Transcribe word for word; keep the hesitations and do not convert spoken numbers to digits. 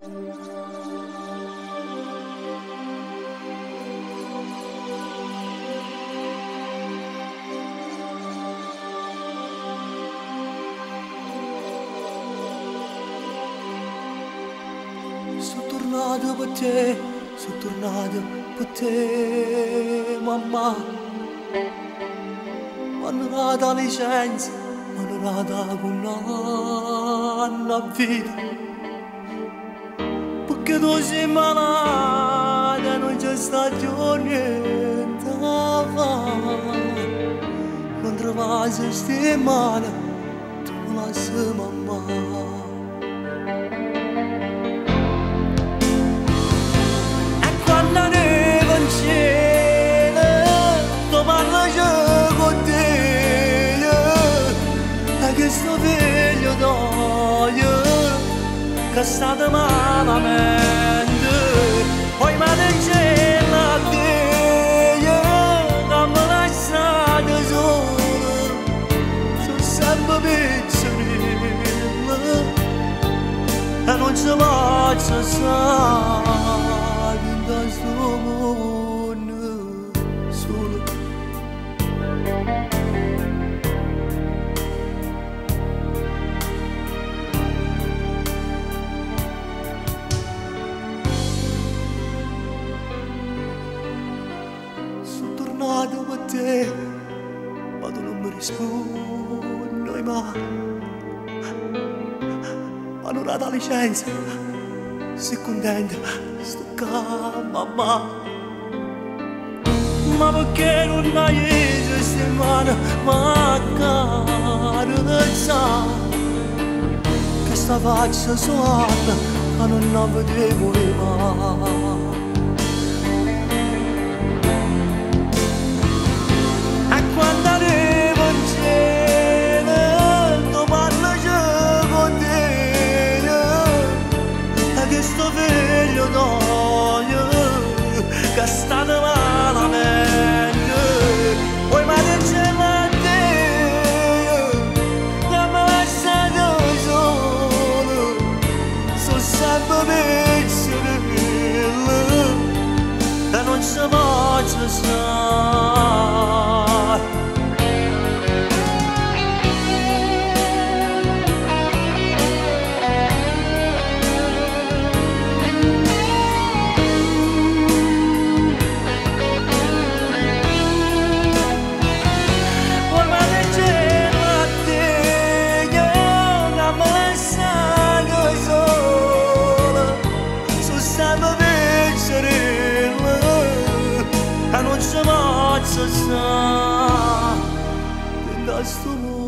Sono tornato per te, sono tornato per te, mamma. Mi hanno dato la licenza, mi hanno dato un anno a vita. Perché tu sei malata, non c'è sta più niente a fare. Non trovi se stai male, tu mi lasci mamma. Questo figlio d'oio che è stato malamente, poi mi ha detto a te che mi lasciato solo, sono sempre piccolino e non ci faccio stare in questo mondo solo. Tornato per te, ma tu non mi rispondi mai. Hanno dato la licenza, sei contenta, sto qua, mamma. Ma perché non mi hai detto settimana, ma caro del sangue, che sta faccia suata, che non la vedevo mai. Quando arrivo in cielo, tu parli con te, e questo figlio d'odio che è stato malamente, poi mi ha detto a te che mi ha lasciato solo, sono sempre piccolino e non ci faccio stare. Non ci faccio stare in questo mondo.